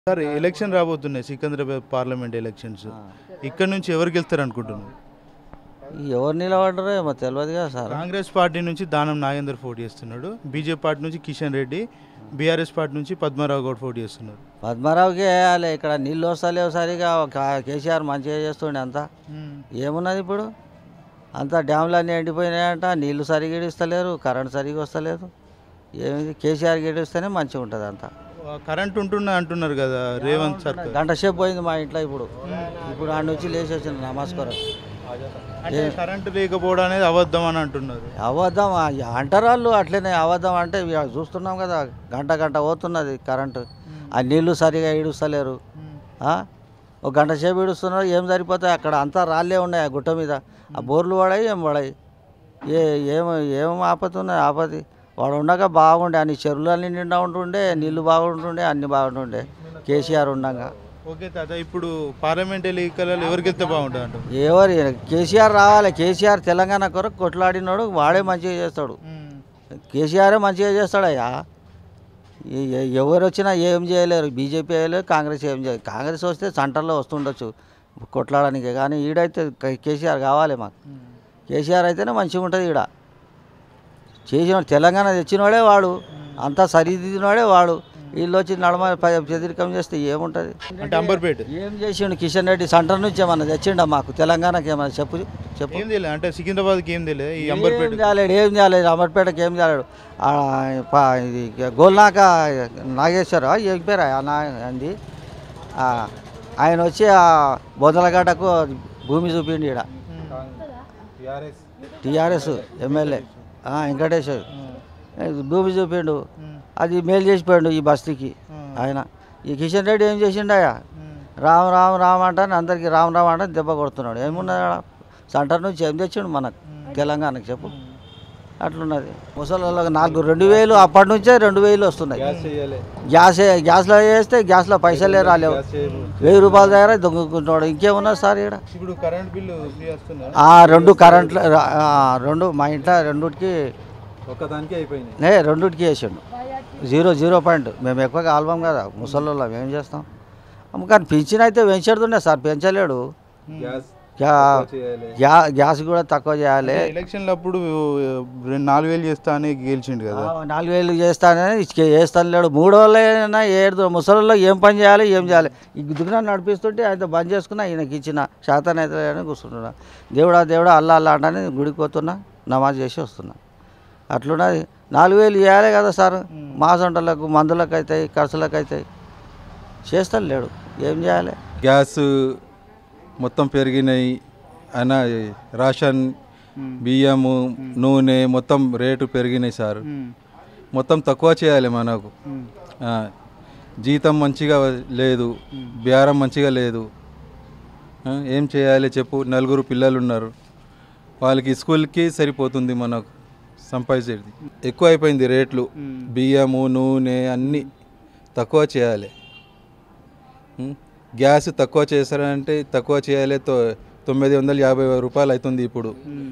Sir election రాబోతున్నాయి Secunderabad parliament elections ఇక్కడ నుంచి ఎవరు గెలుస్తారు అనుకుంటున్నారు? ఎవరు నిలబడ్డారో ఏమో తెలియదు కదా సార్. కాంగ్రెస్ పార్టీ నుంచి దానం నాగేందర్ పోటీ చేస్తున్నాడు, బీజేపీ పార్టీ నుంచి కిషన్ రెడ్డి, బీఆర్ఎస్ పార్టీ నుంచి పద్మారావు గౌడ్ పోటీ చేస్తున్నారు. పద్మారావుకి వేయాలి. ఇక్కడ నీళ్ళు వస్తలేవు సరిగా. కేసీఆర్ మంచిగా చేస్తుండే అంతా. ఏమున్నది ఇప్పుడు? అంతా డ్యామ్లు అన్నీ ఎండిపోయినాయంట. నీళ్లు సరిగా ఇస్తలేరు, కరెంట్ సరిగా వస్తలేదు. ఏమిది కేసీఆర్ గెలిస్తేనే మంచిగా ఉంటుంది అంతా. కరెంట్ ఉంటున్నా అంటున్నారు కదా రేవంత్ సర్కార్. గంట సేపు పోయింది మా ఇంట్లో. ఇప్పుడు ఆడ నుంచి లేచి వచ్చిన నమస్కారం. అంటే కరెంట్ లేకపోవడం అనేది అబద్ధం అని అంటున్నారు. అబద్ధం అంటారు వాళ్ళు. అట్లనే అబద్ధం అంటే చూస్తున్నాం కదా, గంట గంట పోతున్నది కరెంటు. ఆ నీళ్లు సరిగా ఈడుస్తలేరు. ఒక గంట సేపు ఈడుస్తున్నారు. ఏం సరిపోతాయి? అక్కడ అంతా రాళ్ళే ఉన్నాయి ఆ గుట్ట మీద. ఆ బోర్లు పడాయి, ఏం పడాయి. ఏం ఆపతున్నాయి? ఆపది వాడు ఉండగా బాగుండే. అన్ని చెరువులన్నీ నిండా ఉంటుండే, నీళ్లు బాగుంటుండే, అన్ని బాగుంటుండే కేసీఆర్ ఉండగా. ఓకే తాత, ఇప్పుడు పార్లమెంట్ ఎన్నికలలో ఎవరికి వెళ్తే బాగుంటుంది అంట? ఎవరు? కేసీఆర్ రావాలి. కేసీఆర్ తెలంగాణ కొరకు కొట్లాడినాడు. వాడే మంచిగా చేస్తాడు. కేసీఆరే మంచిగా చేస్తాడయ్యా. ఎవరు వచ్చినా ఏం చేయలేరు. బీజేపీ చేయలేరు, కాంగ్రెస్ ఏం చేయలేదు. కాంగ్రెస్ వస్తే సెంటర్లో వస్తుండొచ్చు కొట్లాడడానికి, కానీ ఈడైతే కేసీఆర్ కావాలి మాకు. కేసీఆర్ అయితేనే మంచిగా ఉంటుంది. ఈడ చేసిన తెలంగాణ తెచ్చినవాడే వాడు, అంతా సరిదిద్దినవాడే వాడు. వీళ్ళు వచ్చి నడమ వ్యతిరేకం చేస్తే ఏముంటుంది? అంటే అంబర్పేట ఏం చేసిండు కిషన్ రెడ్డి? సెంటర్ నుంచి ఏమన్నా తెచ్చిండా మాకు తెలంగాణకి? ఏమన్నా చెప్పు. ఏం తెలియదు. అంటే సికింద్రాబాద్కి ఏం తెలియదు. ఈ అంబర్పేట ఏం చేయలేదు. అంబర్పేటకి ఏం చేయలేడు. ఇది గోల్నాక నాగేశ్వర ఏం పేరు అంది, ఆయన వచ్చి ఆ బొందలగడ్డకు భూమి చూపిండి. ఇక్కడ టీఆర్ఎస్ ఎమ్మెల్యే వెంకటేశ్వర్ భూమి చూపిండు. అది మేలు చేసిపోయాడు ఈ బస్తీకి ఆయన. ఈ కిషన్ రెడ్డి ఏం చేసిండయా? రామ్ రామ్ రామ్ అంటాను అందరికీ రామ్ రామ్ అంటే దెబ్బ కొడుతున్నాడు. ఏమున్నది? సెంటర్ నుంచి ఏం తెచ్చిండు మనకు తెలంగాణకి? చెప్పు. అట్లున్నది. ముసలిళ్ళకి 2000 అప్పటి నుంచే 2000 వస్తున్నాయి. గ్యాస్లో వేస్తే గ్యాస్లో పైసలే రాలేవు. 1000 రూపాయల దగ్గర దొంగకుంటున్నాడు. ఇంకేమున్నది సార్ ఇక్కడ? ఇప్పుడు కరెంట్ బిల్లు 2 కరెంట్లు 2 మా ఇంట్లో రెండుకి ఒకదానికి అయిపోయినాయి. రెండుకి వేసిండు. 0 పాయింట్. మేము ఎక్కువగా ఆల్బం కదా ముసలిలో ఏం చేస్తాం. కానీ పింఛన్ అయితే పెంచేడుతుండే సార్, పెంచలేడు. గ్యాస్ కూడా తక్కువ చేయాలి. ఎలక్షన్లు అప్పుడు 4000 చేస్తా అని గెలిచిండు కదా. 4000 చేస్తానని చేస్తాను లేడు. 3 7 ముసలిలో ఏం పని చేయాలి, ఏం చేయాలి? ఈ దుకాణం నడిపిస్తుంటే ఆయన బంద్ చేసుకున్నా, ఈయనకి ఇచ్చిన శాతం అయితే అని కూర్చుంటున్నా. దేవుడా దేవుడా అల్లా అల్లా అంటే గుడికి పోతున్నా, నమాజ్ చేసి వస్తున్నా. అట్లున్నది. 4000 చేయాలి కదా సార్. మాసంటలకు మందులకు అవుతాయి, ఖర్చులకు అవుతాయి. చేస్తాను లేడు. ఏం చేయాలి? గ్యాస్ మొత్తం పెరిగినాయి అయినా రేషన్ బియ్యము నూనె మొత్తం రేటు పెరిగినాయి సార్. మొత్తం తక్కువ చేయాలి మనకు. జీతం మంచిగా లేదు, బేరం మంచిగా లేదు. ఏం చేయాలి చెప్పు? 4 పిల్లలు ఉన్నారు, వాళ్ళకి స్కూల్కి సరిపోతుంది మనకు సంపాదించేది. ఎక్కువ అయిపోయింది రేట్లు. బియ్యము నూనె అన్నీ తక్కువ చేయాలి. గ్యాస్ తక్కువ చేస్తారంటే తక్కువ చేయాలి. 950 రూపాయలు అవుతుంది ఇప్పుడు.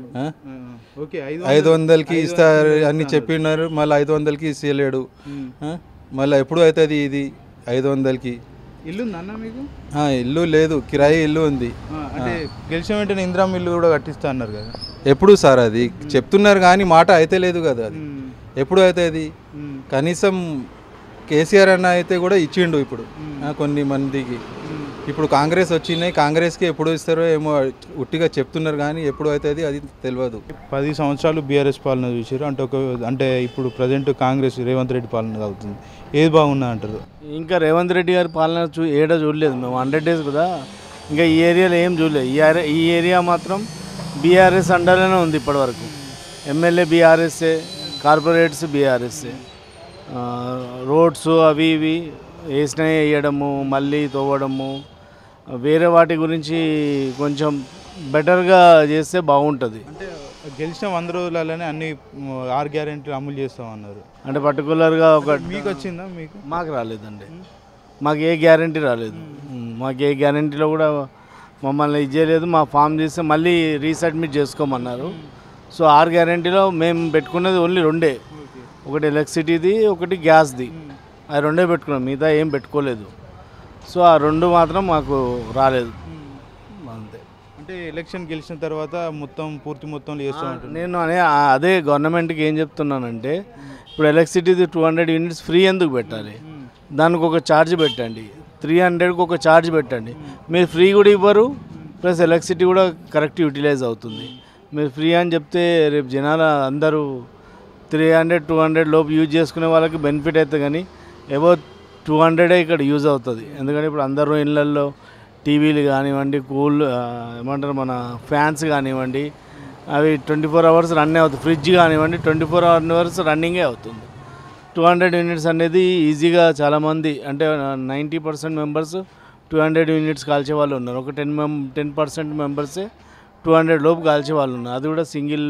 500కి ఇస్తారు అని చెప్పినారు, మళ్ళీ 500కి ఇస్తలేడు. మళ్ళీ ఎప్పుడు అవుతుంది ఇది 500కి? ఇల్లు ఉందన్న మీకు? ఇల్లు లేదు, కిరాయి ఇల్లు ఉంది. అంటే గెలిచిన వెంటనే ఇందిరా ఇల్లు కూడా కట్టిస్తా అన్నారు కదా. ఎప్పుడు సార్? అది చెప్తున్నారు కానీ మాట అయితే లేదు కదా. అది ఎప్పుడు అవుతుంది? కనీసం కేసీఆర్ అన్న అయితే కూడా ఇచ్చిండు ఇప్పుడు కొన్ని మందికి. ఇప్పుడు కాంగ్రెస్ వచ్చినాయి, కాంగ్రెస్కి ఎప్పుడు ఇస్తారో ఏమో ఉట్టిగా చెప్తున్నారు కానీ ఎప్పుడు అవుతుంది అది తెలియదు. 10 సంవత్సరాలు బీఆర్ఎస్ పాలన చూసారు. అంటే ఇప్పుడు ప్రజెంట్ కాంగ్రెస్ రేవంత్ రెడ్డి పాలన అవుతుంది. ఏది బాగున్నా అంటారు? ఇంకా రేవంత్ రెడ్డి గారి పాలన చూడలేదు మేము. 100 డేస్ కదా, ఇంకా ఈ ఏరియాలో ఏం చూడలేదు. ఈ ఏరియా మాత్రం బీఆర్ఎస్ అండర్లోనే ఉంది ఇప్పటివరకు. ఎమ్మెల్యే బీఆర్ఎస్ఏ, కార్పొరేట్స్ బీఆర్ఎస్ఏ. రోడ్స్ అవి ఇవి వేసినవి వేయడము, మళ్ళీ తవ్వడము, వేరే వాటి గురించి కొంచెం బెటర్గా చేస్తే బాగుంటుంది. అంటే గెలిచిన 100 రోజులలోనే అన్ని 6 గ్యారెంటీలు అమలు చేస్తామన్నారు. అంటే పర్టికులర్గా ఒక మీకు వచ్చిందా? మాకు రాలేదండి. మాకు ఏ గ్యారెంటీ రాలేదు. మాకు ఏ గ్యారెంటీలో కూడా మమ్మల్ని ఇచ్చేయలేదు. మా ఫామ్ చేస్తే మళ్ళీ రీసబ్మిట్ చేసుకోమన్నారు. సో 6 గ్యారెంటీలో మేము పెట్టుకున్నది ఓన్లీ 2. ఒకటి ఎలక్ట్రిసిటీది, ఒకటి గ్యాస్ది. అవి 2 పెట్టుకున్నాం, మిగతా ఏం పెట్టుకోలేదు. సో ఆ రెండు మాత్రం మాకు రాలేదు అంతే. అంటే ఎలక్షన్ గెలిచిన తర్వాత మొత్తం పూర్తి మొత్తంలో చేస్తామంటారు. నేను అదే గవర్నమెంట్కి ఏం చెప్తున్నానంటే, ఇప్పుడు ఎలక్ట్రిసిటీది 200 యూనిట్స్ ఫ్రీ ఎందుకు పెట్టాలి? దానికి ఒక ఛార్జ్ పెట్టండి, 300కి ఒక ఛార్జ్ పెట్టండి. మీరు ఫ్రీ కూడా ఇవ్వరు, ప్లస్ ఎలక్ట్రిసిటీ కూడా కరెక్ట్ యూటిలైజ్ అవుతుంది. మీరు ఫ్రీ అని చెప్తే రేపు జనాలు అందరూ 300-200 లోపు యూజ్ చేసుకునే వాళ్ళకి బెనిఫిట్ అవుతుంది, కానీ అబౌట్ 200 ఇక్కడ యూజ్ అవుతుంది. ఎందుకంటే ఇప్పుడు అందరూ ఇళ్ళల్లో టీవీలు కానివ్వండి, ఏమంటారు మన ఫ్యాన్స్ కానివ్వండి, అవి 24 అవర్స్ రన్ అవుతుంది. ఫ్రిడ్జ్ కానివ్వండి 24 అవర్స్ రన్నింగే అవుతుంది. 200 యూనిట్స్ అనేది ఈజీగా చాలామంది, అంటే 90% మెంబర్స్ 200 యూనిట్స్ కాల్చే వాళ్ళు ఉన్నారు. ఒక 10% మెంబర్సే 200 లోపు కాల్చే వాళ్ళు ఉన్నారు. అది కూడా సింగిల్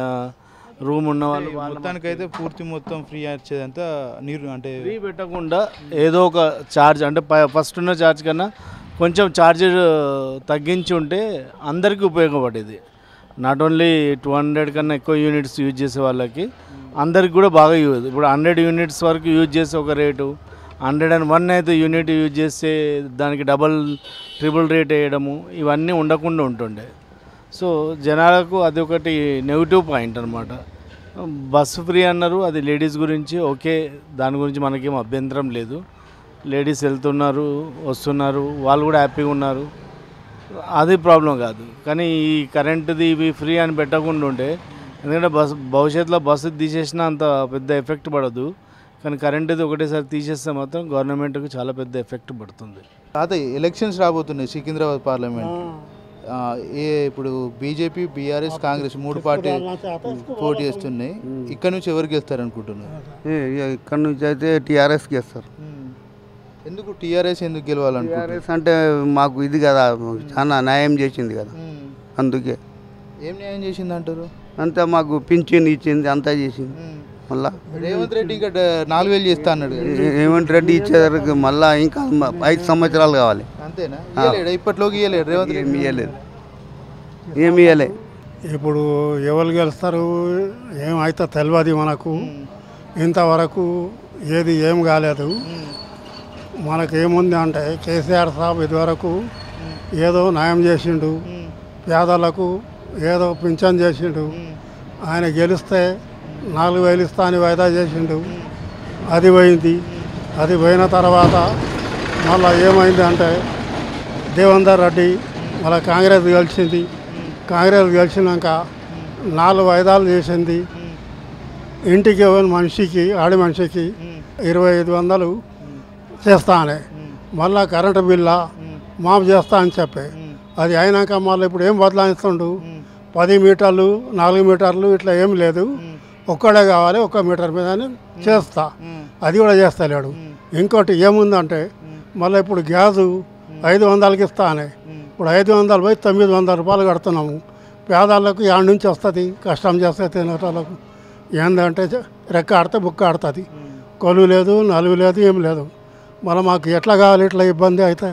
రూమ్ ఉన్న వాళ్ళు. మొత్తానికైతే పూర్తి మొత్తం ఫ్రీ వచ్చేదంతా నీరు అంటే ఫ్రీ పెట్టకుండా ఏదో ఒక ఛార్జ్, అంటే ఫస్ట్ ఉన్న ఛార్జ్ కన్నా కొంచెం ఛార్జ్ తగ్గించి ఉంటే అందరికీ ఉపయోగపడేది. నాట్ ఓన్లీ 200 కన్నా ఎక్కువ యూనిట్స్ యూజ్ చేసే వాళ్ళకి, అందరికి కూడా బాగా యూజ్. ఇప్పుడు 100 యూనిట్స్ వరకు యూజ్ చేసే ఒక రేటు, 101 అయితే యూనిట్ యూజ్ చేస్తే దానికి డబల్ ట్రిపుల్ రేట్ వేయడము, ఇవన్నీ ఉండకుండా ఉంటుండే. సో జనాలకు అది ఒకటి నెగిటివ్ పాయింట్ అనమాట. బస్సు ఫ్రీ అన్నారు, అది లేడీస్ గురించి ఓకే, దాని గురించి మనకేం అభ్యంతరం లేదు. లేడీస్ వెళ్తున్నారు వస్తున్నారు, వాళ్ళు కూడా హ్యాపీగా ఉన్నారు, అది ప్రాబ్లం కాదు. కానీ ఈ కరెంటుది ఇవి ఫ్రీ అని పెట్టకుండా ఉంటే, ఎందుకంటే భవిష్యత్తులో బస్సు తీసేసినా అంత పెద్ద ఎఫెక్ట్ పడదు, కానీ కరెంటుది ఒకటేసారి తీసేస్తే మాత్రం గవర్నమెంట్కి చాలా పెద్ద ఎఫెక్ట్ పడుతుంది. అదే ఎలక్షన్స్ రాబోతున్నాయి సికింద్రాబాద్ పార్లమెంట్. ఇప్పుడు బీజేపీ, బీఆర్ఎస్, కాంగ్రెస్ 3 పార్టీలు పోటీ చేస్తున్నాయి. ఇక్కడ నుంచి ఎవరికి గెలుస్తారు అనుకుంటున్నారు? ఇక్కడ నుంచి అయితే టీఆర్ఎస్కి వేస్తారు. ఎందుకు టీఆర్ఎస్ ఎందుకు గెలవాలనుకుంటున్నారు? టీఆర్ఎస్ అంటే మాకు ఇది కదా, చాలా న్యాయం చేసింది కదా, అందుకే. ఏం న్యాయం చేసింది అంటారు? అంతా మాకు పింఛన్ ఇచ్చింది, అంతా చేసింది. మళ్ళా రేవంత్ రెడ్డి ఇంకా 4000 చేస్తా అన్నాడు. రేవంత్ రెడ్డి ఇచ్చేసరికి మళ్ళీ ఇంకా 5 సంవత్సరాలు కావాలి. అంతేనా? ఇప్పట్లోకి ఇవ్వలేడు రేవంత్ రెడ్డి. ఏమి ఇవ్వలేదు. ఇప్పుడు ఎవరు గెలుస్తారు ఏమైతే తెలియదు మనకు. ఇంతవరకు ఏది ఏం కాలేదు. మనకేముంది అంటే కేసీఆర్ సాబ్ ఇదివరకు ఏదో న్యాయం చేసిండు, పేదలకు ఏదో పింఛన్ చేసిండు. ఆయన గెలిస్తే 4000 ఇస్తా అని వాయిదా చేసిండు, అది పోయింది. అది పోయిన తర్వాత మళ్ళీ ఏమైంది అంటే దేవేందర్ రెడ్డి మళ్ళీ కాంగ్రెస్ గెలిచింది. కాంగ్రెస్ గెలిచినాక 4 వాయిదాలు చేసింది. ఇంటికి మనిషికి ఆడి మనిషికి 2500 చేస్తానే, మళ్ళా కరెంటు బిల్లా మాఫ్ చేస్తా అని చెప్పి అది అయినాక మళ్ళీ ఇప్పుడు ఏం బదలాయిస్తుండు? 10 మీటర్లు 4 మీటర్లు ఇట్లా ఏం లేదు, ఒక్కడే కావాలి 1 మీటర్ మీద అని చేస్తా, అది కూడా చేస్తలేడు. ఇంకోటి ఏముందంటే మళ్ళీ ఇప్పుడు గ్యాసు 500కి ఇస్తానే, ఇప్పుడు 500 పోయి 900 రూపాయలు కడుతున్నాము. పేదలకు యాడ్ నుంచి వస్తుంది, కష్టం చేస్తే తినేటోళ్ళకు ఏంటంటే రెక్క ఆడితే బుక్క ఆడుతుంది. కొలువు లేదు, నలుగు లేదు, ఏం లేదు. మళ్ళీ మాకు ఎట్లా కావాలి? ఇట్లా ఇబ్బంది అయితే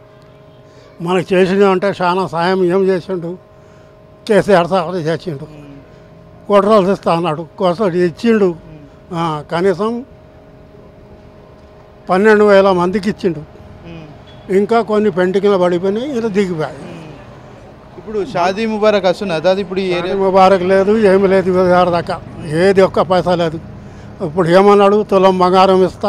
మనకు చేసిండు అంటే చాలా సాయం ఏం చేసిండు? కేసీఆర్ సార్ చేసిండు. కోట్రాలు ఇస్తా అన్నాడు, కోసం ఇచ్చిండు. కనీసం 12,000 మందికి ఇచ్చిండు. ఇంకా కొన్ని పెంటికలు పడిపోయినాయి, ఇలా దిగిపోయాయి. ఇప్పుడు షాదీ ముబారక్ వస్తున్నది, అది ఇప్పుడు ముబారక్ లేదు, ఏమి లేదు. 2000 దాకా ఏది ఒక్క పైసా లేదు. ఇప్పుడు ఏమన్నాడు? తులం బంగారం ఇస్తా,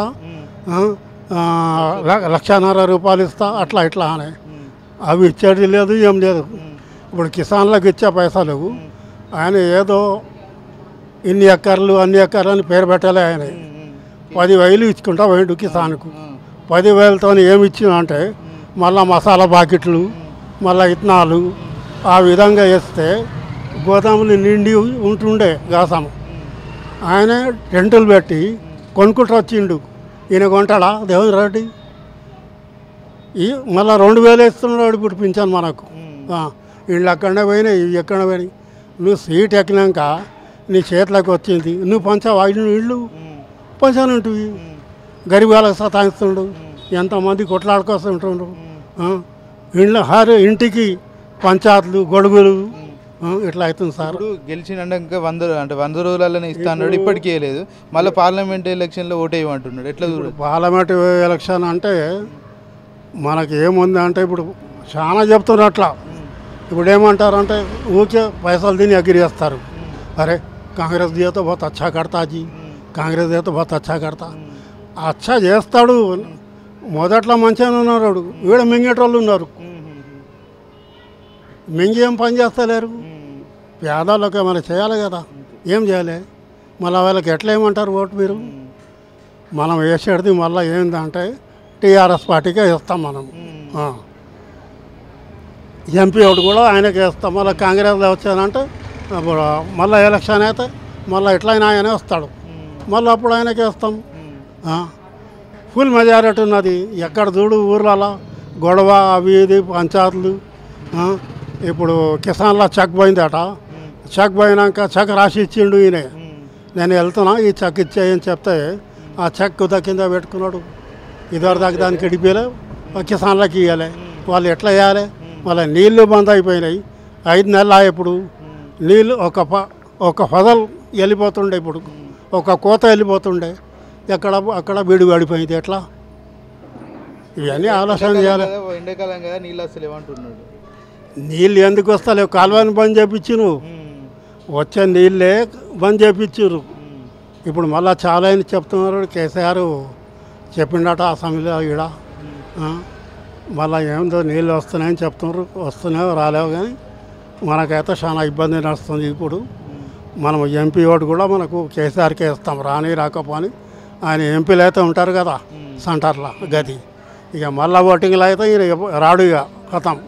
1,50,000 రూపాయలు ఇస్తా, అట్లా ఇట్లా అని. అవి ఇచ్చేది లేదు, ఏం లేదు. ఇప్పుడు కిసాన్లకు ఇచ్చే పైసలు ఆయన ఏదో ఇన్ని ఎకర్లు అన్ని ఎకర్లు అని పేరు పెట్టలే. ఆయన 10,000 ఇచ్చుకుంటా పోయిండు కిసాన్కు. 10,000తో ఏమి ఇచ్చినా అంటే మళ్ళీ మసాలా ప్యాకెట్లు, మళ్ళీ ఇత్తనాలు, ఆ విధంగా వేస్తే గోదాములు నిండి ఉంటుండే గాసము. ఆయన టెంటులు పెట్టి కొనుక్కుంటూ వచ్చిండు. ఈయన కొంటాడా దేవేంద్ర రెడ్డి? మళ్ళీ 2,000 ఇస్తున్నాడు ఇప్పుడు పింఛన్ మనకు. వీళ్ళు అక్కడనే పోయినాయి, ఇవి ఎక్కడ పోయినాయి. నువ్వు సీట్ ఎక్కినాక నీ చేతిలోకి వచ్చింది, నువ్వు పంచావా? ఇళ్ళు పంచానంటివి. గరీబ్ వాళ్ళకి సతాయిస్తుండు, ఎంతమంది కొట్లాడుకొస్తుంటుండ్రు. ఇంటికి పంచాయతీలు గొడుగులు ఇట్లా అవుతుంది సార్. ఇప్పుడు గెలిచినాక 100 రోజులలోనే ఇస్తా అన్నాడు, ఇప్పటికీ లేదు. మళ్ళీ పార్లమెంట్ ఎలక్షన్లో ఓటు వేయమంటున్నాడు. ఎట్లా చూడు? పార్లమెంట్ ఎలక్షన్ అంటే మనకి ఏముంది అంటే ఇప్పుడు చాలా చెప్తున్నారు అట్లా. ఇప్పుడు ఏమంటారంటే ఊకే పైసలు తిని ఎగిరేస్తారు. అరే కాంగ్రెస్ దియే తో బహుత్ అచ్చా కడతా జీ, కాంగ్రెస్ దియే తో బహుత్ అచ్చా కడతా. అచ్చా చేస్తాడు, మొదట్లో మంచిగానే ఉన్నారు, వీడ మింగేటోళ్ళు ఉన్నారు. మింగి ఏం పని చేస్తలేరు. పేదవాళ్ళకి ఏమైనా చేయాలి కదా, ఏం చేయాలి? మళ్ళీ వాళ్ళకి ఎట్లా ఏమంటారు ఓటు మీరు? మనం వేసేది మళ్ళీ ఏంటంటే టీఆర్ఎస్ పార్టీకే ఇస్తాం మనం. ఎంపీ ఓటు కూడా ఆయనకే ఇస్తాం. మళ్ళీ కాంగ్రెస్లో వచ్చానంటే మళ్ళీ ఎలక్షన్ అయితే మళ్ళీ ఎట్లయినా ఆయనే వస్తాడు, మళ్ళీ అప్పుడు ఆయనకే ఇస్తాం. ఫుల్ మెజారిటీ ఉన్నది. ఎక్కడ చూడు ఊర్లలో గొడవ అవి ఇది పంచాయతీలు. ఇప్పుడు కిసాన్లో చెక్ పోయిందట, చెక్ పోయినాక చెక్ రాసి ఇచ్చిండు ఈయన. నేను వెళ్తున్నా ఈ చెక్ ఇచ్చేయని చెప్తే ఆ చెక్ కింద పెట్టుకున్నాడు. ఇదివరకు దాకా దానికి ఇడిపోయలే, కిసాన్లకి ఇవ్వాలి. వాళ్ళు ఎట్లా వేయాలి? వాళ్ళ నీళ్లు బంద్ అయిపోయినాయి. 5 నెలలు ఇప్పుడు నీళ్ళు ఒక ఫజల్ వెళ్ళిపోతుండే, ఇప్పుడు ఒక కోత వెళ్ళిపోతుండే. అక్కడ బీడు పడిపోయింది. ఎట్లా? ఇవన్నీ ఆలోచన చేయాలి. ఎండాకాలం కదా నీళ్ళు అసలు ఏమంటున్నాడు? నీళ్ళు ఎందుకు వస్తలేవు? కాలువని బంద్ చేయించి నువ్వు వచ్చే నీళ్ళే బంద్ చేయించారు. ఇప్పుడు మళ్ళీ చాలా అని చెప్తున్నారు. కేసీఆర్ చెప్పిండట అసెంబ్లీలో ఈడ. మళ్ళీ ఏముందో నీళ్ళు వస్తున్నాయని చెప్తున్నారు. వస్తున్నాయో రాలేవు, కానీ మనకైతే చాలా ఇబ్బంది నడుస్తుంది. ఇప్పుడు మనం ఎంపీ ఓటు కూడా మనకు కేసీఆర్కే ఇస్తాం, రాని రాకపోని. ఆయన ఎంపీలు అయితే ఉంటారు కదా సెంటర్లో గది. ఇక మళ్ళీ ఓటింగ్లో అయితే ఈయన రాడు, ఇక కథం.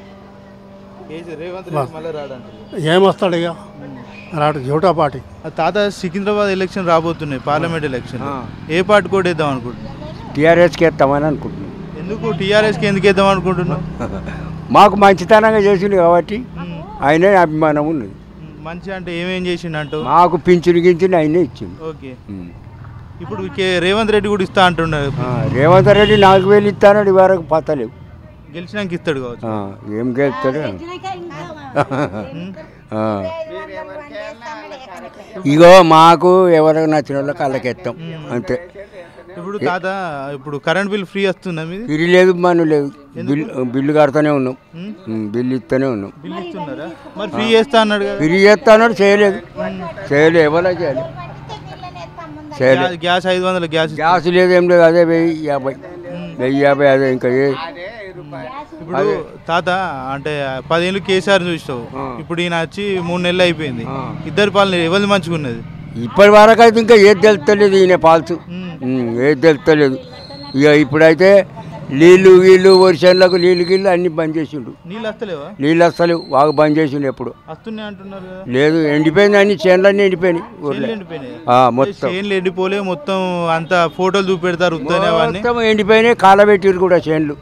ఏమొస్తాడు ఇక? రాడు, జూటా పార్టీ. తాత సికింద్రాబాద్ ఎలక్షన్ రాబోతున్నాయి, పార్లమెంట్ ఎలక్షన్. ఏ పార్టీ కూడా వేద్దాం అనుకుంటున్నాం? టీఆర్ఎస్కి వేస్తామని అనుకుంటున్నాం. ఎందుకు టీఆర్ఎస్కి ఎందుకు వేద్దాం అనుకుంటున్నాం? మాకు మంచితనంగా చేసిండు కాబట్టి ఆయనే అభిమానం ఉన్నది. మంచి అంటే ఏమేం చేసిండు అంటూ? మాకు పింఛను గించిన ఆయనే ఇచ్చిండు. ఓకే. ఇప్పుడు రేవంత్ రెడ్డి కూడా ఇస్తా అంటున్నారు. రేవంత్ రెడ్డి 4000 ఇస్తానని వరకు పత్తలేవు. గెలిచినాక ఇస్తాడు కావచ్చు. ఏం గెలుస్తాడు? ఇగో మాకు ఎవరికి నచ్చిన వాళ్ళకి వాళ్ళకి ఎత్తాం అంతే. ఇప్పుడు తాత ఇప్పుడు కరెంట్ బిల్ ఫ్రీ వస్తుందా మీది? ఫ్రీ లేదు, మను లేదు. బిల్లు కడతానే ఉన్నాం, బిల్లు ఇస్తూనే ఉన్నాం. బిల్లు ఇస్తున్నారా? మరి ఫ్రీ చేస్తా అన్నాడు కదా. ఫ్రీ చేస్తా అన్నాడు, చేయలేదు. ఎవరో చేయాలి. గ్యాస్ 500 గ్యాస్ లేదు, ఏం లేదు. అదే 1050 అదే. ఇంకా ఇప్పుడు తాత అంటే 10 ఏళ్ళు కేసీఆర్ చూసావు, ఇప్పుడు ఈయన వచ్చి 3 నెలలు అయిపోయింది. ఇద్దరు పాలన ఎవరిది మంచిగా ఉన్నది? ఇప్పటి వరకు అయితే ఇంకా ఏది తెలుస్తలేదు. ఈయన పాల్చు ఏది తెలుస్తలేదు. ఇక ఇప్పుడైతే నీళ్ళు వర్షాలకు నీళ్ళు అన్ని బంద్ చేసిండు. నీళ్ళు వస్తలేవా? నీళ్ళు వస్తలేవు, బాగా బంద్ చేసిండు. ఎప్పుడు వస్తున్నాయి అంటున్నారు కదా? లేదు, ఎండిపోయింది. అన్ని చేనులన్నీ ఎండిపోయినాయి. మొత్తం చేనులు ఎండిపోలే, మొత్తం అంతా ఫోటోలు చూపెడతారు. మొత్తం ఎండిపోయినాయి. కాలబెట్టిరు కూడా చేనులు.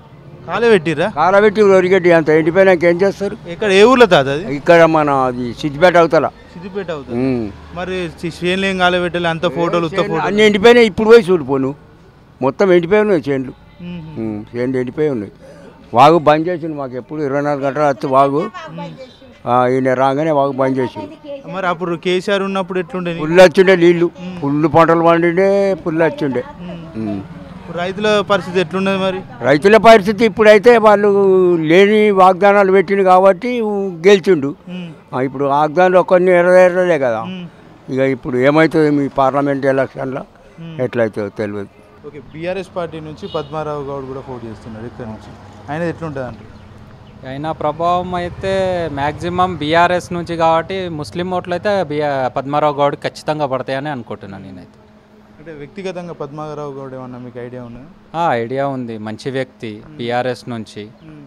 కాలబెట్టి ఒరిగడ్డి అంత ఎండిపోయినాక ఏం చేస్తారు? ఇక్కడ ఏ ఊర్లో తాత? ఇక్కడ మన అది సిద్దిపేట అవుతాల. సిద్దిపేట అవుతా. మరి చేనులు ఏం కాలబెట్టాలి? అంత ఫోటోలు అన్ని ఎండిపోయినాయి. ఇప్పుడు పోయి చూడిపోను, మొత్తం ఎండిపోయి ఉన్నాయి చేనులు. చేనులు ఎండిపోయి ఉన్నాయి. వాగు బంద్ చేసిండు. మాకు ఎప్పుడు 24 గంటలు వచ్చి వాగు. ఈయన రాగానే వాగు బంద్ చేసిండు. మరి అప్పుడు కేసీఆర్ ఉన్నప్పుడు ఎట్లుండే? పుల్లు వచ్చిండే, నీళ్ళు పుల్లు పంటలు పండిండే, పుల్లు వచ్చిండే. రైతుల పరిస్థితి ఎట్లున్నది? మరి రైతుల పరిస్థితి ఇప్పుడైతే వాళ్ళు లేని వాగ్దానాలు పెట్టిండు కాబట్టి గెలిచిండు. ఇప్పుడు వాగ్దానాలు కొన్ని నెరవేరలే కదా. ఇక ఇప్పుడు ఏమవుతుంది మీ పార్లమెంట్ ఎలక్షన్లో ఎట్లయితుందో తెలియదు. ఓకే. బీఆర్ఎస్ పార్టీ నుంచి పద్మారావు గౌడ్ కూడా పోటీ చేస్తున్నాడు. ఇక్కడ నుంచి ఆయన ఎట్లుంటుంది అంటారు? అయినా ప్రభావం అయితే మ్యాక్సిమం బీఆర్ఎస్ నుంచి కాబట్టి ముస్లిం ఓట్లు అయితే పద్మారావు గౌడ్ ఖచ్చితంగా పడతాయని అనుకుంటున్నాను నేనైతే. అంటే వ్యక్తిగతంగా పద్మారావు గౌడ్ ఏమన్నా మీకు ఐడియా ఉన్నది? ఐడియా ఉంది. మంచి వ్యక్తి, బీఆర్ఎస్ నుంచి.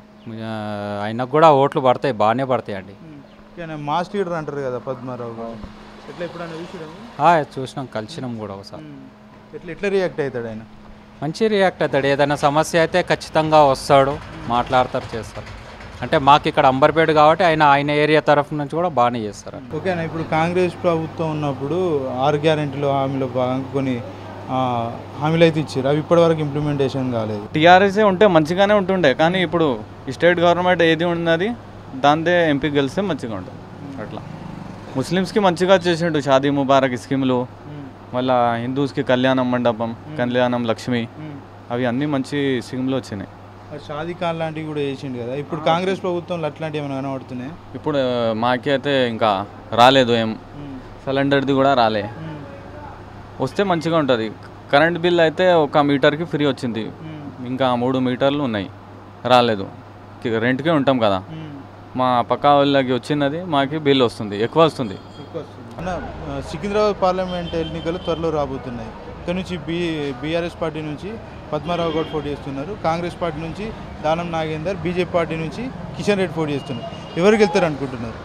ఆయనకు కూడా ఓట్లు పడతాయి, బాగానే పడతాయి అండి. మాస్ లీడర్ అంటారు కదా పద్మారావు గౌడ్. ఎట్లా ఎప్పుడైనా చూసినాం, కలిసినాం కూడా ఒకసారి. ఎట్లా రియాక్ట్ అవుతాడు ఆయన? మంచి రియాక్ట్ అవుతాడు. ఏదైనా సమస్య అయితే ఖచ్చితంగా వస్తాడు, మాట్లాడతారు, చేస్తారు. అంటే మాకు ఇక్కడ అంబర్పేట కాబట్టి ఆయన ఏరియా తరఫు నుంచి కూడా బాగానే చేస్తారు. ఓకేనా. ఇప్పుడు కాంగ్రెస్ ప్రభుత్వం ఉన్నప్పుడు 6 గ్యారెంటీలు హామీలో భాగంగా కొన్ని హామీలు అయితే ఇచ్చారు. అవి ఇప్పటివరకు ఇంప్లిమెంటేషన్ కాలేదు. టీఆర్ఎస్ఏ ఉంటే మంచిగానే ఉంటుండే, కానీ ఇప్పుడు ఈ స్టేట్ గవర్నమెంట్ ఏది ఉన్నది దాందే ఎంపీ గెలిస్తే మంచిగా ఉంటుంది. అట్లా ముస్లిమ్స్కి మంచిగా చేసిండు. షాదీ ముబారక్ స్కీములు, మళ్ళీ హిందూస్కి కళ్యాణం మండపం, కళ్యాణం లక్ష్మి, అవి అన్నీ మంచి స్కీమ్లు వచ్చినాయి. షాదీ ఖాన్ లాంటివి కూడా చేసిండు కదా, ఇప్పుడు కాంగ్రెస్ ప్రభుత్వంలో అట్లాంటివి ఏమైనా కనబడుతున్నాయి? ఇప్పుడు మాకి అయితే ఇంకా రాలేదు, ఏం సిలిండర్ది కూడా రాలే. వస్తే మంచిగా ఉంటుంది. కరెంట్ బిల్ అయితే 1 మీటర్కి ఫ్రీ వచ్చింది, ఇంకా 3 మీటర్లు ఉన్నాయి రాలేదు. రెంట్కే ఉంటాం కదా, మా పక్క వాళ్ళకి వచ్చినది మాకి బిల్ వస్తుంది, ఎక్కువ వస్తుంది. అన్న సికింద్రాబాద్ పార్లమెంట్ ఎన్నికలు త్వరలో రాబోతున్నాయి. ఇక్కడ నుంచి బీఆర్ఎస్ పార్టీ నుంచి పద్మారావు గౌడ్ పోటీ చేస్తున్నారు, కాంగ్రెస్ పార్టీ నుంచి దానం నాగేందర్, బీజేపీ పార్టీ నుంచి కిషన్ రెడ్డి పోటీ చేస్తున్నారు. ఎవరికి వెళ్తారు అనుకుంటున్నారు?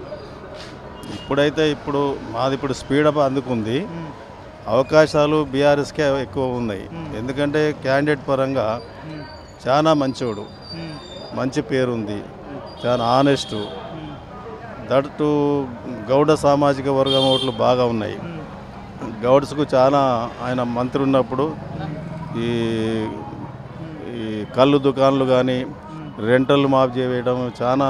ఇప్పుడు మాది స్పీడప్ అందుకుంది, అవకాశాలు బీఆర్ఎస్కే ఎక్కువ ఉన్నాయి. ఎందుకంటే క్యాండిడేట్ పరంగా చాలా మంచోడు, మంచి పేరుంది, చాలా ఆనెస్టు. దట్ గౌడ సామాజిక వర్గం ఓట్లు బాగా ఉన్నాయి. గౌడ్స్కు చాలా ఆయన మంత్రి ఉన్నప్పుడు ఈ కళ్ళు దుకాణాలు కానీ రెంటల్ మాఫ్ చేయడం చాలా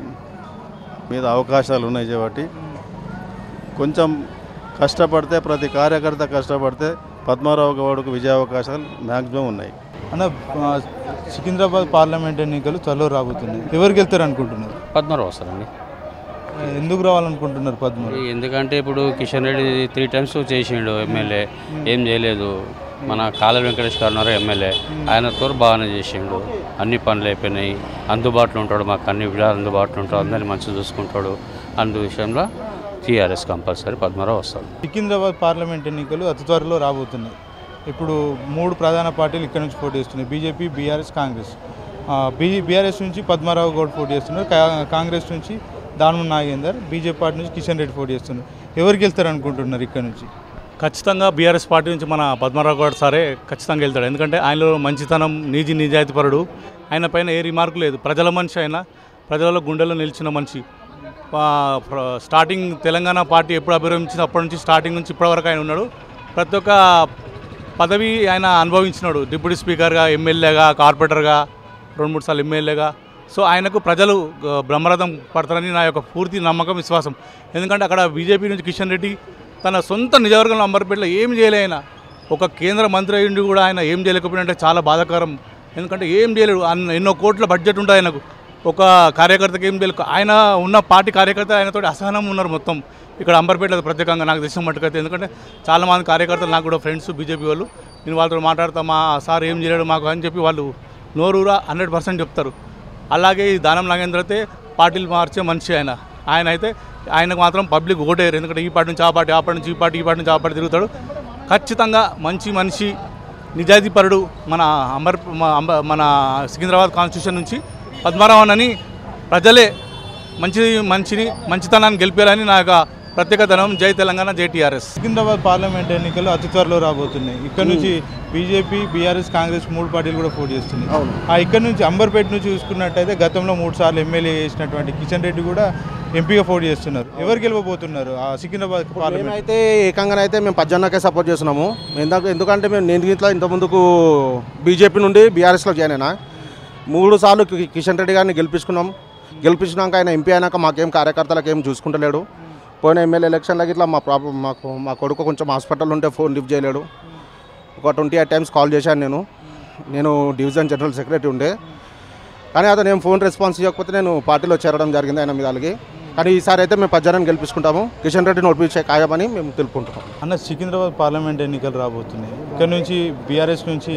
మీద అవకాశాలు ఉన్నాయి. కాబట్టి కొంచెం కష్టపడితే, ప్రతి కార్యకర్త కష్టపడితే పద్మారావు గౌడ్కు విజయ అవకాశాలు మ్యాక్సిమం ఉన్నాయి. అన్న సికింద్రాబాద్ పార్లమెంట్ ఎన్నికలు త్వరలో రాబోతున్నాయి. ఎవరికి వెళ్తారు అనుకుంటున్నారు? పద్మారావు వస్తారండి. ఎందుకు రావాలనుకుంటున్నారు పద్మారావు? ఎందుకంటే ఇప్పుడు కిషన్ రెడ్డి 3 టైమ్స్ చేసిండు ఎమ్మెల్యే, ఏం చేయలేదు. మన కాళ్ళ వెంకటేష్ గారు ఉన్నారు ఎమ్మెల్యే, ఆయనతో బాగానే చేసిండు, అన్ని పనులు అయిపోయినాయి. అందుబాటులో ఉంటాడు, మాకు అన్ని విధాలు అందుబాటులో ఉంటాడు, అందరినీ మంచిగా చూసుకుంటాడు. అందు విషయంలో టీఆర్ఎస్ కంపల్సరీ పద్మారావు వస్తాడు. సికింద్రాబాద్ పార్లమెంట్ ఎన్నికలు అతి త్వరలో రాబోతున్నాయి. ఇప్పుడు 3 ప్రధాన పార్టీలు ఇక్కడ నుంచి పోటీ చేస్తున్నాయి, బీజేపీ, బీఆర్ఎస్, కాంగ్రెస్. బీఆర్ఎస్ నుంచి పద్మారావు గౌడ్ పోటీ చేస్తున్నారు, కాంగ్రెస్ నుంచి దానం నాగేందర్, బీజేపీ పార్టీ నుంచి కిషన్ రెడ్డి పోటీ చేస్తున్నారు. ఎవరికి వెళ్తారు అనుకుంటున్నారు ఇక్కడ నుంచి? ఖచ్చితంగా బీఆర్ఎస్ పార్టీ నుంచి మన పద్మారావు గౌడ్ సారే ఖచ్చితంగా వెళ్తాడు. ఎందుకంటే ఆయనలో మంచితనం, నిజాయితీపరుడు, ఆయన పైన ఏ రిమార్కు లేదు. ప్రజల మనిషి, ఆయన ప్రజలలో గుండెలో నిలిచిన మనిషి. స్టార్టింగ్ తెలంగాణ పార్టీ ఎప్పుడు అభివృద్ధించిన అప్పటి నుంచి స్టార్టింగ్ నుంచి ఇప్పటివరకు ఆయన ఉన్నాడు. ప్రతి ఒక్క పదవి ఆయన అనుభవించినాడు. డిప్యూటీ స్పీకర్గా, ఎమ్మెల్యేగా, కార్పొరేటర్గా, 2-3 సార్లు ఎమ్మెల్యేగా. సో ఆయనకు ప్రజలు బ్రహ్మరథం పడతారని నా యొక్క పూర్తి నమ్మకం, విశ్వాసం. ఎందుకంటే అక్కడ బీజేపీ నుంచి కిషన్ రెడ్డి తన సొంత నియోజకవర్గంలో అంబర్పేటలో ఏం చేయలే. ఆయన ఒక కేంద్ర మంత్రి అయ్యిండి కూడా ఆయన ఏం చేయలేకపోయినంటే చాలా బాధాకరం. ఎందుకంటే ఏం చేయలేడు, ఎన్నో కోట్ల బడ్జెట్ ఉంటుంది ఆయనకు. ఒక కార్యకర్తకి ఏం చేయలేదు. ఆయన ఉన్న పార్టీ కార్యకర్త ఆయనతో అసహనం ఉన్నారు మొత్తం ఇక్కడ అంబర్పేటలో ప్రత్యేకంగా, నాకు తెలిసిన మట్టుకైతే. ఎందుకంటే చాలామంది కార్యకర్తలు నాకు కూడా ఫ్రెండ్స్ బీజేపీ వాళ్ళు, నేను వాళ్ళతో మాట్లాడతా, మా సార్ ఏం చేయలేడు మాకు అని చెప్పి వాళ్ళు నోరూరా 100% చెప్తారు. అలాగే ఈ దానం నాగేంద్ర అయితే పార్టీలు మార్చే మనిషి ఆయన. ఆయన అయితే ఆయనకు మాత్రం పబ్లిక్ ఓటేయరు. ఎందుకంటే ఈ పార్టీ నుంచి ఆ పార్టీ, ఆ పార్టీ నుంచి ఈ పార్టీ, ఈ పార్టీ నుంచి ఆ పార్టీ తిరుగుతాడు. ఖచ్చితంగా మంచి మనిషి, నిజాయితీపరుడు. మన సికింద్రాబాద్ కాన్స్టిట్యూషన్ నుంచి పద్మారావు అని ప్రజలే మనిషిని, మంచితనాన్ని గెలిపారని నా యొక్క ప్రత్యేక ధనం. జై తెలంగాణ, జై టీఆర్ఎస్. సికింద్రాబాద్ పార్లమెంట్ ఎన్నికలు అతి త్వరలో రాబోతున్నాయి. ఇక్కడ నుంచి బీజేపీ, బీఆర్ఎస్, కాంగ్రెస్ 3 పార్టీలు కూడా పోటీ చేస్తున్నాయి. ఇక్కడ నుంచి అంబర్పేట నుంచి చూసుకున్నట్టయితే గతంలో 3 సార్లు ఎమ్మెల్యే చేసినటువంటి కిషన్ రెడ్డి కూడా ఎంపీగా పోటీ చేస్తున్నారు. ఎవరు గెలవబోతున్నారు ఆ సికింద్రాబాద్ పార్లమెంట్? అయితే ఏకంగానైతే మేము పజ్జన్నకే సపోర్ట్ చేస్తున్నాము. ఎందుకంటే నేను ఇంట్లో ఇంతకుముందుకు బీజేపీ నుండి బీఆర్ఎస్లో జాయిన్ అయినా. 3 సార్లు కిషన్ రెడ్డి గారిని గెలిపించినాక ఆయన ఎంపీ అయినాక మాకేం కార్యకర్తలకు ఏం చూసుకుంటలేడు. పోయిన ఎమ్మెల్యే ఎలక్షన్లకి ఇట్లా మా కొడుకు కొంచెం హాస్పిటల్ ఉంటే ఫోన్ లిఫ్ట్ చేయలేడు. ఒక 28 టైమ్స్ కాల్ చేశాను. నేను డివిజన్ జనరల్ సెక్రటరీ ఉండే, కానీ అతను ఏం ఫోన్ రెస్పాన్స్ ఇవ్వకపోతే నేను పార్టీలో చేరడం జరిగింది ఆయన మీద అలాగే. కానీ ఈసారి అయితే మేము పజ్జనని గెలిపించుకుంటాము, కిషన్ రెడ్డిని ఓడిపించే ఖాయమని మేము తెలుపుకుంటాం. అన్న సికింద్రాబాద్ పార్లమెంట్ ఎన్నికలు రాబోతున్నాయి. ఇక్కడ నుంచి బీఆర్ఎస్ నుంచి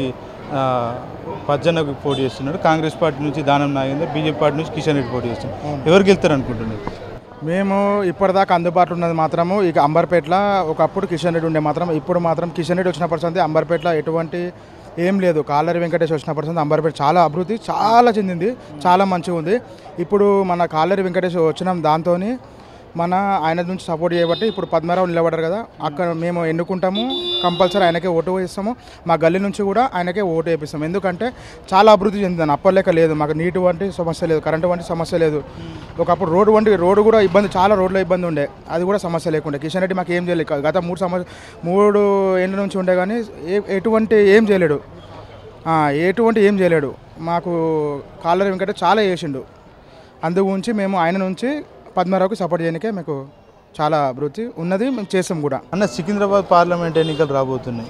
పజ్జనకు పోటీ చేస్తున్నాడు, కాంగ్రెస్ పార్టీ నుంచి దానం నాగేందర్, బీజేపీ పార్టీ నుంచి కిషన్ రెడ్డి పోటీ చేస్తున్నారు. ఎవరికి వెళ్తారు అనుకుంటున్నారు? మేము ఇప్పటిదాకా అందుబాటులో ఉన్నది మాత్రము ఇక అంబర్పేటలో ఒకప్పుడు కిషన్ రెడ్డి ఉండే, మాత్రం ఇప్పుడు మాత్రం కిషన్ రెడ్డి వచ్చిన పర్సంతే అంబర్పేటలో ఎటువంటి ఏం లేదు. కాళ్ళరి వెంకటేష్ వచ్చిన పర్సంతే అంబర్పేట చాలా అభివృద్ధి చాలా చెందింది, చాలా మంచిగా ఉంది. ఇప్పుడు మన కాళ్ళరి వెంకటేష్ వచ్చిన దాంతో ఆయన నుంచి సపోర్ట్ చేయబట్టి ఇప్పుడు పద్మారావు నిలబడ్డారు కదా, అక్కడ మేము ఎన్నుకుంటాము, కంపల్సరీ ఆయనకే ఓటు వేస్తాము. మా గల్లీ నుంచి కూడా ఆయనకే ఓటు వేపిస్తాము. ఎందుకంటే చాలా అభివృద్ధి చెందింది, అప్పలేక లేదు. మాకు నీటి వంటి సమస్య లేదు, కరెంటు వంటి సమస్య లేదు. ఒకప్పుడు రోడ్డు కూడా ఇబ్బంది, చాలా రోడ్ల ఇబ్బంది ఉండే, అది కూడా సమస్య లేకుండే. కిషన్ రెడ్డి మాకు ఏం చేయలేదు. గత 3 ఏళ్ళ నుంచి ఉండే కానీ ఎటువంటి ఏం చేయలేడు. మాకు కాళ్ళరి వెంకటేష్ చాలా చేసిండు. అందు గురించి మేము ఆయన నుంచి పద్మారావుకి సపోర్ట్ చేయడానికే మీకు చాలా అభివృద్ధి ఉన్నది, మేము చేస్తాం కూడా. అన్న సికింద్రాబాద్ పార్లమెంట్ ఎన్నికలు రాబోతున్నాయి.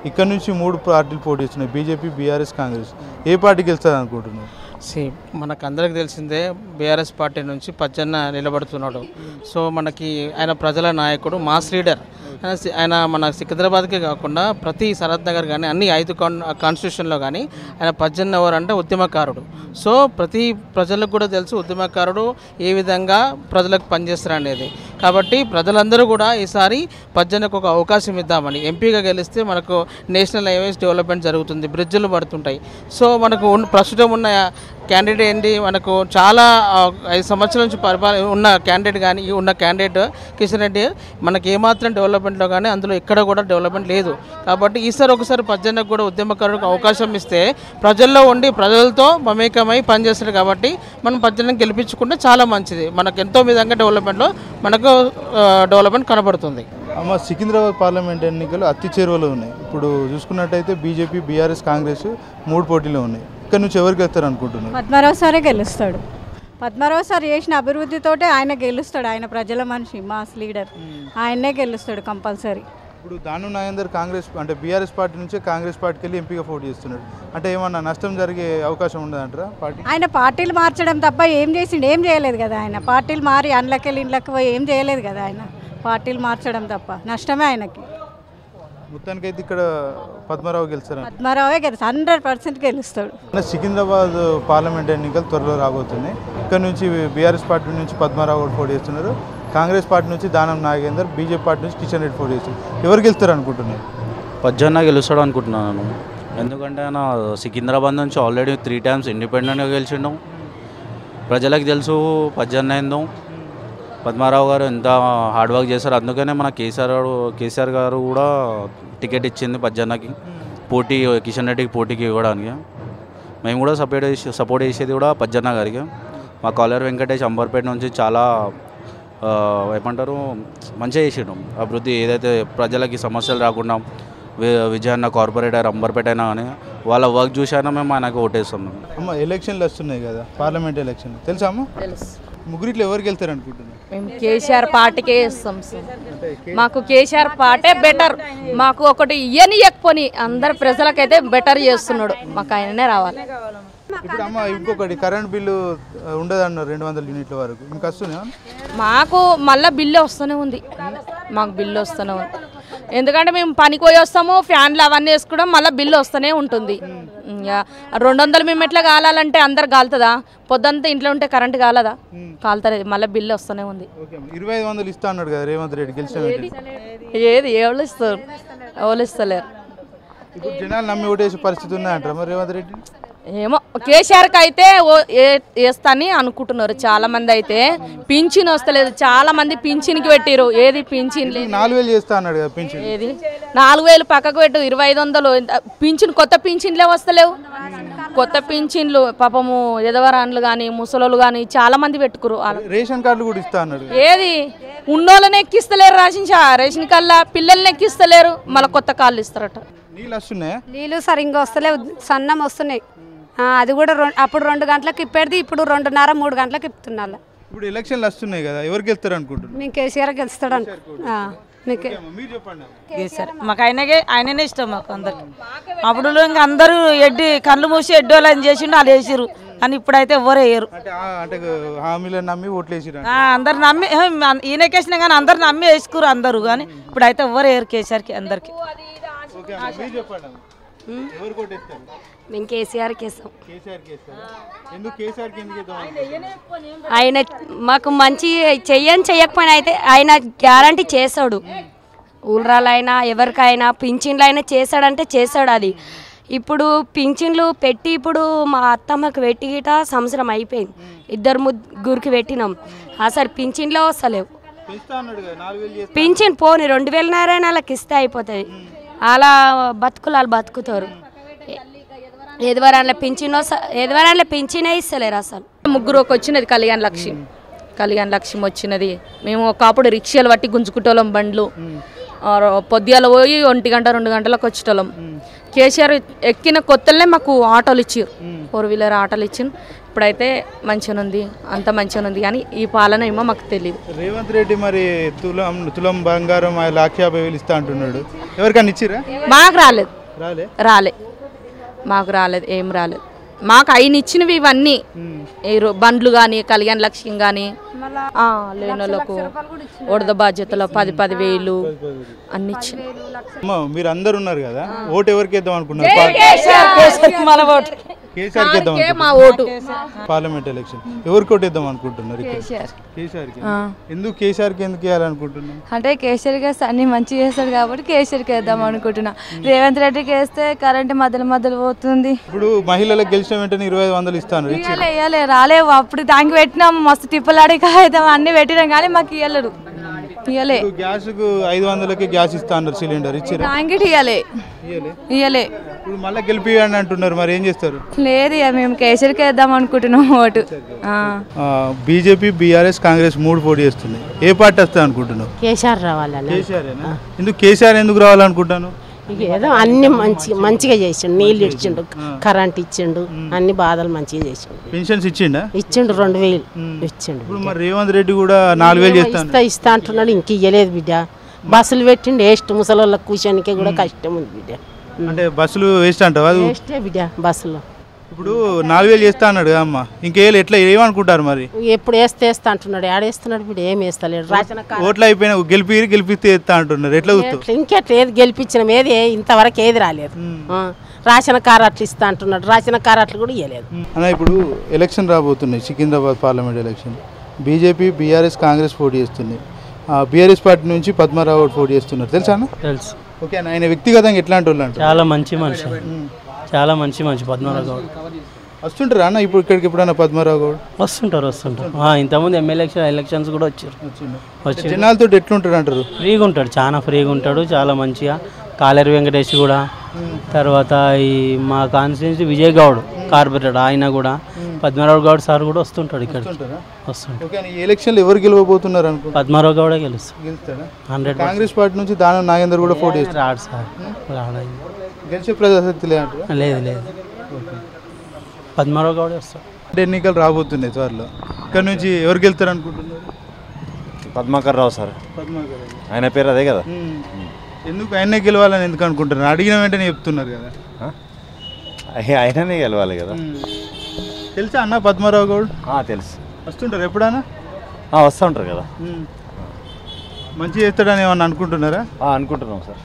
ఇక్కడ నుంచి 3 పార్టీలు పోటీ చేస్తున్నాయి, బీజేపీ, బీఆర్ఎస్, కాంగ్రెస్. ఏ పార్టీ గెలుస్తుంది అనుకుంటున్నారు? మనకు అందరికి తెలిసిందే బీఆర్ఎస్ పార్టీ నుంచి పచ్చన్న నిలబడుతున్నాడు. సో మనకి ఆయన ప్రజల నాయకుడు, మాస్ లీడర్. ఆయన మన సికింద్రాబాద్కే కాకుండా ప్రతి సరత్ నగర్ కానీ అన్ని 5 కాన్స్టిట్యూషన్లో కానీ ఆయన పచ్చన్న ఎవరు అంటే ఉద్యమకారుడు. సో ప్రతి ప్రజలకు కూడా తెలుసు ఉద్యమకారుడు ఏ విధంగా ప్రజలకు పనిచేస్తారు అనేది. కాబట్టి ప్రజలందరూ కూడా ఈసారి పచ్చన్నకు ఒక అవకాశం ఇద్దామని, ఎంపీగా గెలిస్తే మనకు నేషనల్ హైవేస్ డెవలప్మెంట్ జరుగుతుంది, బ్రిడ్జ్లు పడుతుంటాయి. సో మనకు ప్రస్తుతం ఉన్న క్యాండిడేట్ ఏంటి, మనకు చాలా 5 సంవత్సరాల నుంచి ఉన్న క్యాండిడేట్ కానీ ఉన్న క్యాండిడేట్ కిషన్ రెడ్డి మనకి ఏమాత్రం డెవలప్మెంట్లో కానీ అందులో ఎక్కడ కూడా డెవలప్మెంట్ లేదు. కాబట్టి ఈసారి ఒకసారి పచ్చన్నకు కూడా ఉద్యమకారులకు అవకాశం ఇస్తే ప్రజల్లో ఉండి ప్రజలతో మమేకమై పనిచేస్తారు. కాబట్టి మనం పచ్చన్నకు గెలిపించుకుంటే చాలా మంచిది, మనకు ఎంతో విధంగా డెవలప్మెంట్లో మనకు డెవలప్మెంట్ కనబడుతుంది. అమ్మ, సికింద్రాబాద్ పార్లమెంట్ ఎన్నికలు అతి చేరువలో ఉన్నాయి. ఇప్పుడు చూసుకున్నట్టయితే బీజేపీ, బీఆర్ఎస్, కాంగ్రెస్ 3 పోటీలో ఉన్నాయి. ఇక్కడ నుంచి ఎవరు గెలుస్తారు అనుకుంటున్నారు? పద్మారావు సారే గెలుస్తాడు. పద్మారావు సార్ చేసిన అభివృద్ధితోటే ఆయన గెలుస్తాడు. ఆయన ప్రజల మనిషి, మాస్ లీడర్, ఆయనే గెలుస్తాడు కంపల్సరీ. ఇప్పుడు దాను నాగేందర్ కాంగ్రెస్ అంటే బీఆర్ఎస్ పార్టీ నుంచే కాంగ్రెస్ పార్టీకి వెళ్ళి ఎంపీగా పోటీ చేస్తున్నాడు. అంటే ఏమన్నా నష్టం జరిగే అవకాశం ఉండదంటారా పార్టీ? ఆయన పార్టీలు మార్చడం తప్ప ఏం చేసిండు? ఏం చేయలేదు కదా ఆయన. పార్టీలు మారి అండ్లకెళ్ళి ఇండ్లకి పోయి ఏం చేయలేదు కదా ఆయన. పార్టీలు మార్చడం తప్ప నష్టమే ఆయనకి. మొత్తానికైతే ఇక్కడ పద్మారావు గెలుస్తారు. పద్మారావే గెలుస్తాడు, 100% గెలుస్తాడు. సికింద్రాబాద్ పార్లమెంట్ ఎన్నికలు త్వరలో రాబోతున్నాయి. ఇక్కడ నుంచి బీఆర్ఎస్ పార్టీ నుంచి పద్మారావు పోటీ చేస్తున్నారు, కాంగ్రెస్ పార్టీ నుంచి దానం నాగేందర్, బీజేపీ పార్టీ నుంచి కిషన్ రెడ్డి పోటీ చేస్తున్నారు. ఎవరు గెలుస్తారు అనుకుంటున్నారు? పజ్జన్న గెలుస్తాడు అనుకుంటున్నాను. ఎందుకంటే ఆయన సికింద్రాబాద్ నుంచి ఆల్రెడీ 3 times ఇండిపెండెంట్గా గెలిచిండు. ప్రజలకు తెలుసు పజ్జన్న ఏందో, పద్మారావు గారు ఎంత హార్డ్ వర్క్ చేశారు. అందుకనే మన కేసీఆర్ గారు కూడా టికెట్ ఇచ్చింది పజ్జన్నకి, పోటీ కిషన్ రెడ్డికి పోటీకి ఇవ్వడానికి. మేము కూడా సపోర్ట్ చేసేది కూడా పజ్జన్న గారికి. మా కాలర్ వెంకటేష్ అంబర్పేట నుంచి చాలా ఏమంటారు మంచిగా చేసిండు అభివృద్ధి. ఏదైతే ప్రజలకి సమస్యలు రాకుండా విజయన్న కార్పొరేటర్ అంబర్పేట అయినా కానీ వాళ్ళ వర్క్ చూసానా మేము ఆయనకు ఓటేస్తాం. అమ్మ, ఎలక్షన్లు వస్తున్నాయి కదా, పార్లమెంట్ ఎలక్షన్ తెలుసా అమ్మ? తెలుసు. ముగ్గురిట్లో ఎవరికి వెళ్తారు అనుకుంటున్నారు? మేము కేసీఆర్ పార్టీకే ఇస్తాం సార్. మాకు కేసీఆర్ పార్టీ బెటర్. మాకు ఒకటి ఇయ్యకపోని అందరు ప్రజలకైతే బెటర్ చేస్తున్నాడు, మాకు ఆయననే రావాలి. ఇప్పుడు అమ్మ ఇంకొకటి కరెంట్ బిల్లు ఉండదన్నారు 200 యూనిట్ల వరకు, ఇంకా వస్తున్నాయా? మాకు మళ్ళీ బిల్లు వస్తూనే ఉంది, మాకు బిల్లు వస్తూనే ఉంది. ఎందుకంటే మేము పనికి పోయి వస్తాము, ఫ్యాన్లు అవన్నీ వేసుకోవడం, మళ్ళీ బిల్లు వస్తూనే ఉంటుంది. 200 మేము ఎట్లా కాలాలంటే అందరు కాలుతుందా? పొద్దుంతా ఇంట్లో ఉంటే కరెంట్ కాలదా? కాలుతుంది, మళ్ళీ బిల్లు వస్తూనే ఉంది. 2500 ఇస్తా అన్నాడు కదా రేవంత్ రెడ్డి గెలిచిన. ఏది ఎవరు ఇస్తారు? ఎవరు ఇస్తలేరు. ఇప్పుడు జనాలు నమ్మి ఓటేసే పరిస్థితి ఉన్నాయంటారా మరి రేవంత్ రెడ్డి? ఏమో కేసీఆర్కి అయితే వేస్తాని అనుకుంటున్నారు చాలా మంది. అయితే పింఛన్ వస్తలేదు, చాలా మంది పింఛన్కి పెట్టిరు. ఏది పింఛన్ లేదు, 4000 చేస్తా అన్నాడు కదా పింఛన్. ఏది 4000 పక్కకు పెట్టు, 2500 పింఛన్. కొత్త పింఛన్లే వస్తలేవు, కొత్త పింఛన్లు. పాపము ఎదవరాన్లు కానీ ముసలోళ్ళు కానీ చాలా మంది పెట్టుకురు. రేషన్ కార్డులు కూడా ఇస్తా అన్నాడు. ఏది ఉన్నోళ్ళని ఎక్కిస్తలేరు, రేషన్ కార్డుల పిల్లల్ని ఎక్కిస్తలేరు, మళ్ళీ కొత్త కార్డులు ఇస్తారట. నీళ్ళు వస్తున్నాయా? నీళ్ళు సరిగ్గా వస్తలేవు, సన్నం వస్తున్నాయి. అది కూడా అప్పుడు 2 గంటలకు ఇప్పేది, ఇప్పుడు 2:30 3 గంటలకు ఇప్పుతున్నారు. ఇప్పుడు ఎలక్షన్లు వస్తున్నాయి కదా, ఎవరికి వెళ్తారు అనుకుంటున్నారు? మేము కేసీఆర్ గెలుస్తాడు మీరు చెప్పండి. కేసీఆర్ మాకు ఆయననే ఇష్టం మాకు అందరికి. అప్పుడు ఇంకా అందరూ ఎడ్డి కళ్ళు మూసి ఎడ్డోళ్ళని చేసిండు, వాళ్ళు వేసిరు. అని ఇప్పుడైతే ఎవరు వేయరు. అంటే హామీలను నమ్మి ఓట్లు వేసిరు, అందరు నమ్మి ఈయనకేసినా కానీ అందరు నమ్మి వేసుకురు అందరు. కానీ ఇప్పుడైతే ఎవరు వేయరు కేసీఆర్కి అందరికి. మేము కేసీఆర్కి వేస్తాం. ఆయన మాకు మంచి చెయ్యకపోయినా అయితే ఆయన గ్యారంటీ చేస్తాడు. ఊళ్ళైనా ఎవరికైనా పింఛన్లు అయినా చేస్తాడంటే చేస్తాడు. అది ఇప్పుడు పింఛన్లు పెట్టి ఇప్పుడు మా అత్తమ్మకి పెట్టి గిట సంవత్సరం అయిపోయింది, 2-3 పెట్టినాం. అసలు పింఛన్లో వస్తలేవు. పింఛన్ పోని 2000 నెలకి ఇస్తే అయిపోతుంది. అలా బతుకులు వాళ్ళు బతుకుతారు. ఎదవరాన్ల పింఛనే ఇస్తలేరు అసలు. ముగ్గురు వచ్చినది కళ్యాణ లక్ష్యం వచ్చినది. మేము ఒకప్పుడు రిక్షాలు పట్టి గుంజుకుంటోళ్ళం బండ్లు. పొద్దుగాల పోయి 1 గంట 2 గంటలకు వచ్చేటోళ్ళం. కేసీఆర్ ఎక్కిన కొత్తలనే మాకు ఆటోలు ఇచ్చారు, 4 వీలర్ ఆటోలు ఇచ్చిన. ఇప్పుడైతే మంచిగా ఉంది, అంత మంచిగా ఉంది, కానీ ఈ పాలన ఏమో మాకు తెలియదు. రేవంత్ రెడ్డి మరి తులం బంగారం 1,50,000 ఇస్తా అంటున్నాడు. ఎవరికైనా ఇచ్చిరా? మాకు రాలేదు, రాలే మాకు రాలేదు, ఏం రాలేదు. మాకు ఆయన ఇచ్చినవి ఇవన్నీ బండ్లు కానీ, కళ్యాణ లక్ష్యం కానీ, లేని వాళ్ళకు వరద బాధ్యతలో 10,000 అన్ని ఇచ్చింది. మీరు అందరు ఉన్నారు కదా, ఓటు ఎవరికి వేద్దాం అనుకున్నారు? మా ఓటు పార్లమెంట్ ఎలక్షన్ ఎవరికి ఓటు వేద్దాం అనుకుంటున్నారు? కేసీఆర్కి. ఎందుకు కేసీఆర్కి ఎందుకు వేయాలనుకుంటున్నాను? అంటే కేసీఆర్ గారు అన్ని మంచిగా చేస్తాడు కాబట్టి కేసీఆర్కి వేద్దాం అనుకుంటున్నా. రేవంత్ రెడ్డికి వేస్తే కరెంట్ మధ్యలో పోతుంది. ఇప్పుడు మహిళలకు గెలిచిన వెంటనే 2,500 ఇస్తాను. ఇవ్వలే రాలేవు. అప్పుడు దానికి పెట్టినాం, మస్తు టిప్పులాడి కాగితం అన్ని పెట్టినాం కానీ మాకు ఇవ్వలేరు. ఇవ్వలే. గ్యాస్ కు 500కి గ్యాస్ ఇస్తా అన్నారు, సిలిండర్ ఇచ్చారు. దానికి ఇవ్వలే. ఇప్పుడు మళ్ళీ గెలిపియండి అంటున్నారు, మరి ఏం చేస్తారు? లేదు, మేము కేసీఆర్కి వేద్దాం అనుకుంటున్నాం ఓటు. బీజేపీ, బీఆర్ఎస్, కాంగ్రెస్ 3 పోటీ చేస్తుంది. ఏ పార్టీ వస్తా అనుకుంటున్నావు? కేసీఆర్ రావాలని. కేసీఆర్. ఎందుకు కేసీఆర్ ఎందుకు రావాలనుకుంటాను? ఏదో అన్ని మంచిగా చేసిండు, నీళ్ళు ఇచ్చిండు, కరెంట్ ఇచ్చిండు, అన్ని బాధలు మంచిగా చేసిండు. పెన్షన్స్ ఇచ్చిండు 2,000 ఇచ్చిండు. ఇప్పుడు మరి రేవంత్ రెడ్డి కూడా 4,000 ఇస్తా అంటున్నాడు, ఇంక ఇయ్యలేదు బిడ్డ. బస్సులు పెట్టిండు, వేస్ట్ ముసలోళ్ళకి కూర్చోనికే కూడా కష్టం ఉంది బిడ్డ. అంటే బస్సులు వేస్ట్ అంటావా? వేస్టే బిడ్డ బస్సులో. ఇప్పుడు 4,000 చేస్తా అన్నాడు అమ్మ, ఇంకేళ్ళు ఎట్లా ఏమనుకుంటారు మరి? ఎప్పుడు వేస్తా అంటున్నాడు, ఏడేస్తున్నాడు బిడ్డ, ఏం వేస్తలేడు. ఓట్లు అయిపోయినా గెలిపిస్తే వేస్తా అంటున్నారు, ఎట్లా ఇంకెట్లా ఏది గెలిపించినాం, ఏది ఇంతవరకు ఏది రాలేదు. రేషన్ కార్డు అట్లు ఇస్తా అంటున్నాడు, రేషన్ కార్డు అట్లు కూడా ఇవ్వలేదు. అన్న ఇప్పుడు ఎలక్షన్ రాబోతున్నాయి, Secunderabad parliament election. BJP, BRS, Congress పోటీ చేస్తున్నాయి. బీఆర్ఎస్ పార్టీ నుంచి పద్మారావు పోటీ చేస్తున్నారు, తెలుసా అన్న? తెలుసు. ఓకే అన్న, ఆయన వ్యక్తిగతంగా ఎట్లాంటి వాళ్ళు అంటే? చాలా మంచి మనిషి, చాలా మంచి మనిషి పద్మారావు గౌడ్. వస్తుంటారా అన్న ఇప్పుడు ఇక్కడికి ఎప్పుడన్నా పద్మారావు గౌడ్? వస్తుంటారు. ఇంతకుముందు ఎలక్షన్స్ కూడా వచ్చారు. జనాలతో ఎట్లుంటాడు అంటారు? ఫ్రీగా ఉంటాడు, చాలా ఫ్రీగా ఉంటాడు, చాలా మంచిగా. కాలేరు వెంకటేష్ కూడా, తర్వాత ఈ మా కాన్స్టిట్యూన్సీ విజయ్ గౌడ్ కార్పొరేటర్, ఆయన కూడా, పద్మారావు గౌడ్ సార్ కూడా వస్తుంటాడు ఇక్కడ. వస్తుంటాడు. ఈ ఎలక్షన్లో ఎవరు గెలవబోతున్నారు అనుకో? పద్మారావు గౌడే గెలుస్తాడు. 100%. కాంగ్రెస్ పార్టీ నుంచి దానం నాగేందర్ కూడా పోటీ చేస్తారు. రాడు సార్, రాడు. గెలిచే ప్రజాశక్తి లేదంటారా? లేదు. పద్మారావు గౌడే వస్తాడు. ఎన్నికలు రాబోతున్నాయి త్వరలో, ఇక్కడ నుంచి ఎవరు గెలుస్తారు అనుకుంటున్నారు? పద్మాకర్ రావు సార్, ఆయన పేరు అదే కదా. ఎందుకు ఆయనే గెలవాలని ఎందుకు అనుకుంటున్నారు? అడిగిన వెంటనే చెప్తున్నారు కదా. ఆయననే గెలవాలి కదా. తెలుసా అన్న పద్మారావు గౌడ్? తెలుసు. వస్తుంటారు ఎప్పుడన్నా? వస్తూ ఉంటారు కదా. మంచి చేస్తాడని ఏమన్నా అనుకుంటున్నారా? అనుకుంటున్నాం సార్.